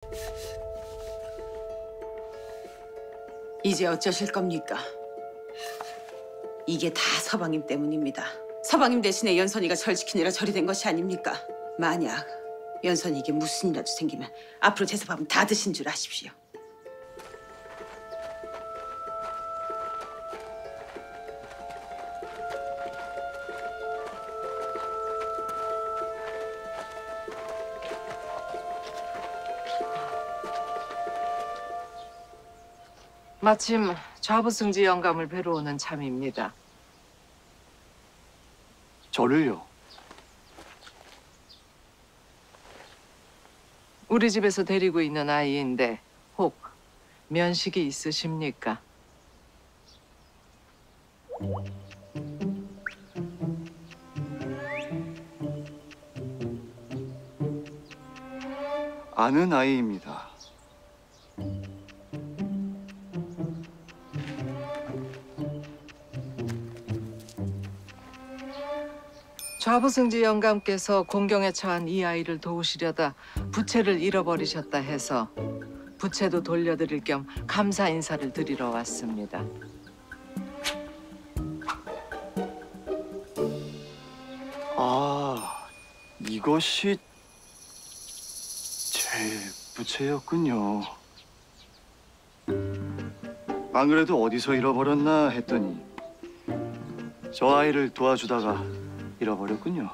이제 어쩌실 겁니까? 이게 다 서방님 때문입니다. 서방님 대신에 연선이가 절 지키느라 절이 된 것이 아닙니까? 만약 연선이에게 무슨 일이라도 생기면 앞으로 제사밥은 다 드신 줄 아십시오. 마침 좌부승지 영감을 뵈러 오는 참입니다. 저를요? 우리 집에서 데리고 있는 아이인데 혹 면식이 있으십니까? 아는 아이입니다. 좌부승지 영감께서 공경에 처한 이 아이를 도우시려다 부채를 잃어버리셨다 해서 부채도 돌려드릴 겸 감사 인사를 드리러 왔습니다. 아, 이것이 제 부채였군요. 안 그래도 어디서 잃어버렸나 했더니 저 아이를 도와주다가 잃어버렸군요.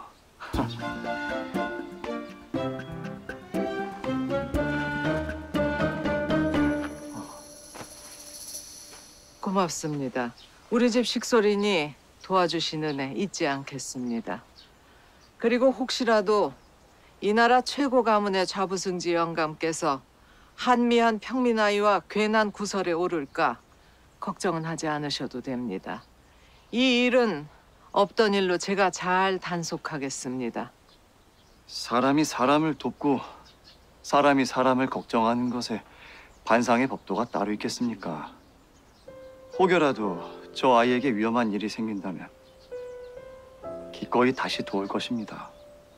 고맙습니다. 우리 집 식솔이니 도와주신 은혜 잊지 않겠습니다. 그리고 혹시라도 이 나라 최고 가문의 좌부승지 영감께서 한미한 평민아이와 괜한 구설에 오를까 걱정은 하지 않으셔도 됩니다. 이 일은 없던 일로 제가 잘 단속하겠습니다. 사람이 사람을 돕고 사람이 사람을 걱정하는 것에 반상의 법도가 따로 있겠습니까? 혹여라도 저 아이에게 위험한 일이 생긴다면 기꺼이 다시 도울 것입니다.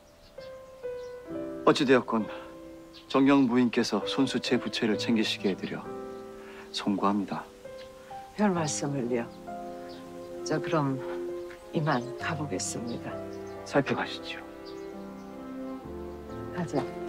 어찌되었건 정경 부인께서 손수 제 부채를 챙기시게 해드려 송구합니다. 별 말씀을요. 자, 그럼 이만 가보겠습니다. 살펴가시지요. 가자.